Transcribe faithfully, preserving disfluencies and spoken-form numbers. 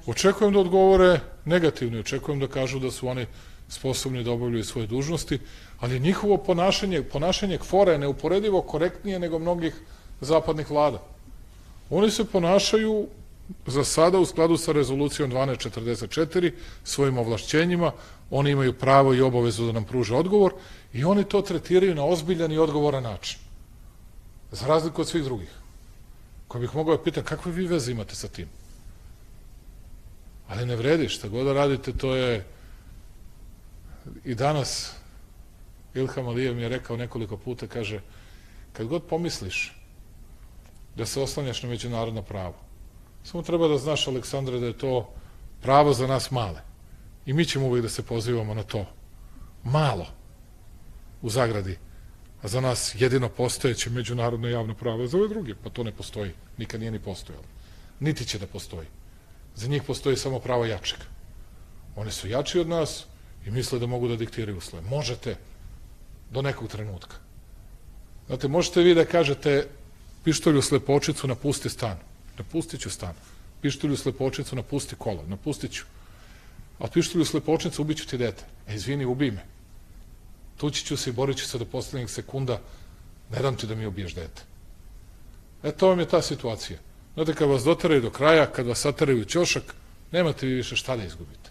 Očekujem da odgovore negativno, očekujem da kažu da su oni sposobni da obavljaju svoje dužnosti, ali njihovo ponašanje, ponašanje KFOR-a je neuporedivo korektnije nego mnogih zapadnih vlada. Oni se ponašaju za sada u skladu sa rezolucijom dvanaest četrdeset četiri, svojim ovlašćenjima, oni imaju pravo i obavezu da nam pruže odgovor i oni to tretiraju na ozbiljan i odgovoran način. Za razliku od svih drugih. Ko bih mogao da pitam, kakve vi veze imate sa tim? Ali ne vredi, šta god da radite, to je... I danas Ilham Alijev mi je rekao nekoliko puta, kaže, kad god pomisliš da se oslanjaš na međunarodno pravo, samo treba da znaš, Aleksandre, da je to pravo za nas male. I mi ćemo uvijek da se pozivamo na to. Malo. U zagradi. A za nas jedino postojeće međunarodno javno pravo. Za ove druge, pa to ne postoji. Nikad nije ni postojalo. Niti će da postoji. Za njih postoji samo pravo jačeg. Oni su jači od nas i misle da mogu da diktiraju uslove. Možete do nekog trenutka. Znate, možete vi da kažete pištolju slepočicu napusti stan. Napustit ću stan. Pištolju slepočicu napusti kolo. Napustit ću. A pištolju slepočicu ubiću ti dete. E, izvini, ubij me. Tući ću se i borit ću se do poslednjeg sekunda. Ne dam ti da mi ubiješ dete. E, to vam je ta situacija. Znate, kad vas doteraju do kraja, kad vas sateraju u ćošak, nemate vi više šta da izgubite.